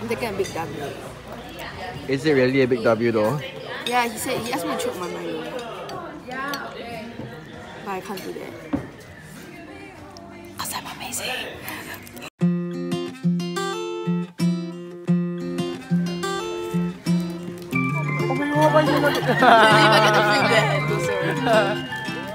I'm taking a big W. Is it really a big W though? Yeah, he asked me to choke my Milo. But I can't do that. Cause I'm amazing. Oh my god, why you not? I get to feel that, loser.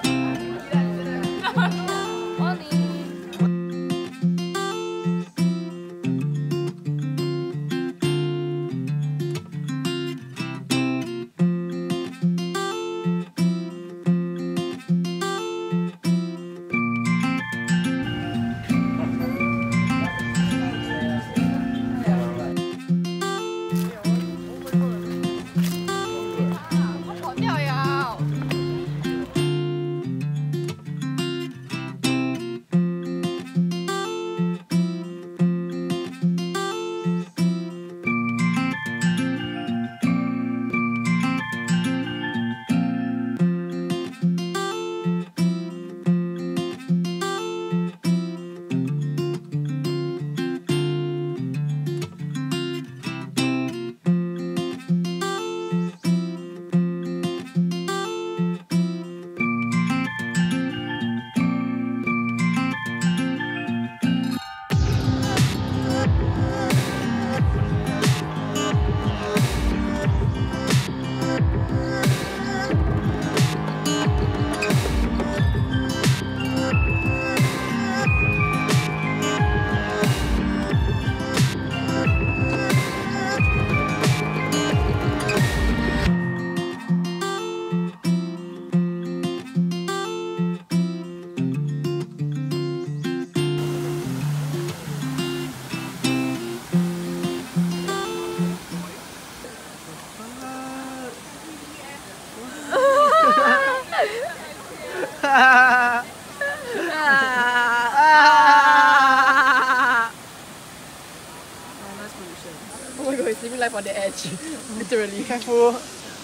Oh my god, he's living life on the edge. Literally. Careful.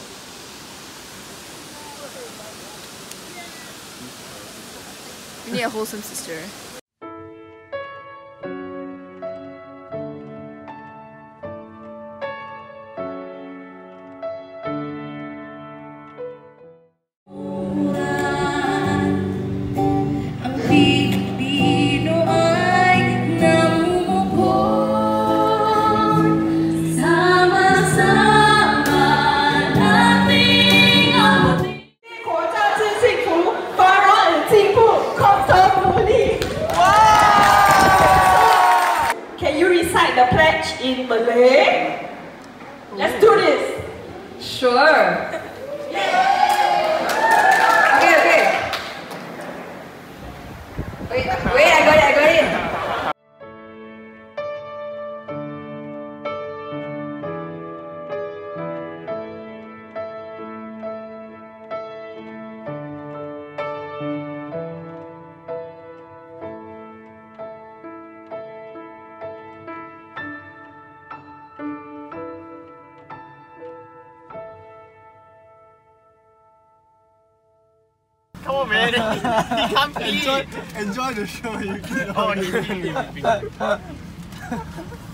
We need a wholesome sister. Can you recite the pledge in Malay? Let's do this. Sure. Okay. Wait, I got it. Come on, man. He can't pee. Enjoy the show. You can. Oh, he